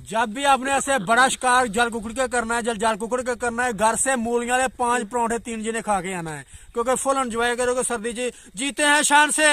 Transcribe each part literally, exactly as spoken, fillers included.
जब भी आपने ऐसे बड़ा शिकार जल कुकड़ के करना है, जल जल कुकड़ के करना है, घर से मूलियां वाले पांच परांठे तीन जने खा के आना है, क्योंकि फुल एंजॉय करोगे सर्दी जी। जीते हैं शान से।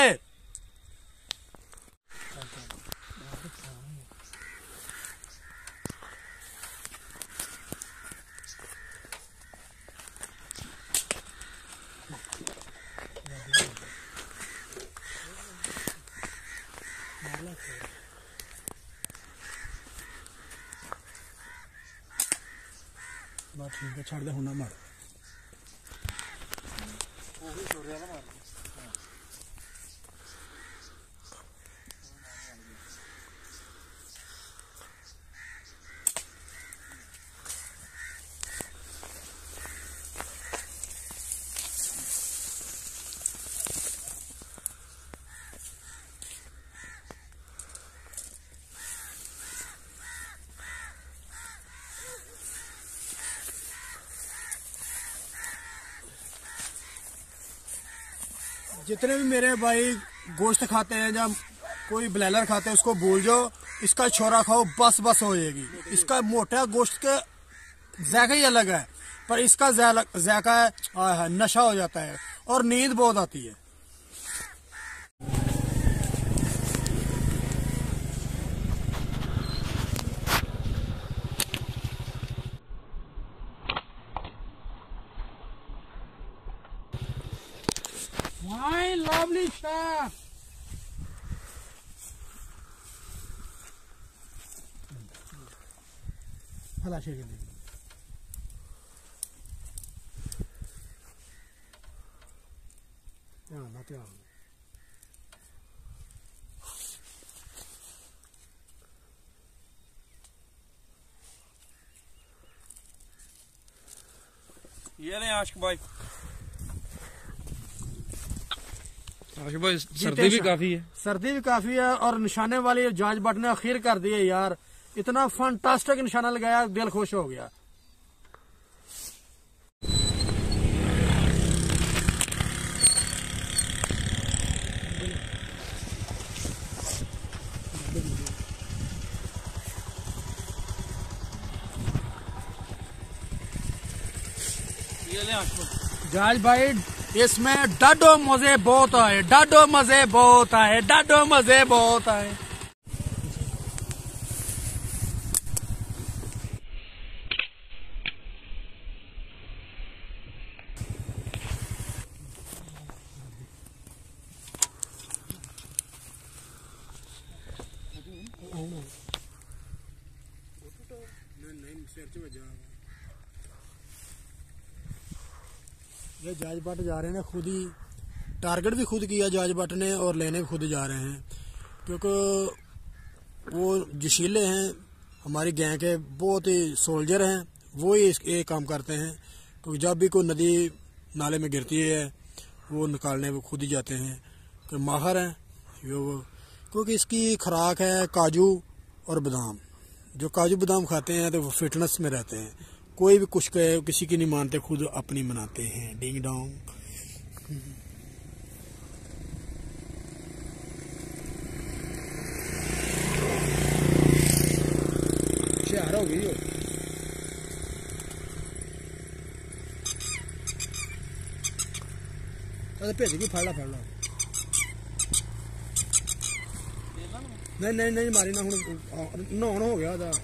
ठीक है, छाड़ दे हूं ना मार। जितने भी मेरे भाई गोश्त खाते हैं या कोई ब्लैलर खाते हैं उसको भूल जाओ, इसका छोरा खाओ बस बस हो जाएगी। इसका मोटा गोश्त का जायका ही अलग है, पर इसका जायका है नशा हो जाता है और नींद बहुत आती है। My lovely shot. हला शेक दे। ध्यान ना ध्यान। ये ले आशिक भाई। आशिक भाई सर्दी भी काफी है, सर्दी भी काफी है और निशाने वाली जांच बट ने आखिर कर दिए यार। इतना फंटास्टिक निशाना लगाया, दिल खुश हो गया। ये ले आशिक जाज भाई, इसमें डाडो मजे बहुत आए, डाडो मजे बहुत आए, डाडो मजे बहुत आए। ये जाज बट जा रहे हैं खुद ही, टारगेट भी खुद किया जाज बट ने और लेने भी खुद जा रहे हैं, क्योंकि वो जशीले हैं, हमारी गैंग के बहुत ही सोल्जर हैं, वो ही ये काम करते हैं। क्योंकि जब भी कोई नदी नाले में गिरती है वो निकालने वो खुद ही जाते हैं, कि माहिर हैं वो। क्योंकि इसकी खुराक है काजू और बादाम। जो काजू बादाम खाते हैं तो वो फिटनेस में रहते हैं। कोई भी कुछ कहे किसी की नहीं मानते, खुद अपनी मनाते हैं। Ding dong. शहर हो गई हो। भेज की फड़ ला फड़ ला। नहीं नहीं नहीं मारी ना, हूँ नहाउण हो गया था।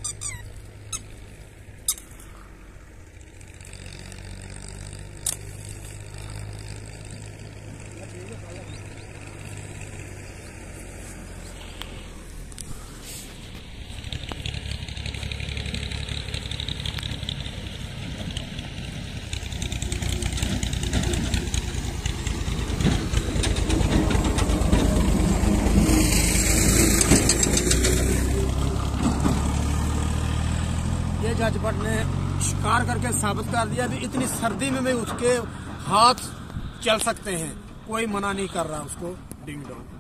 जाज बट ने शिकार करके साबित कर दिया कि इतनी सर्दी में भी उसके हाथ चल सकते हैं, कोई मना नहीं कर रहा उसको। Ding Dong.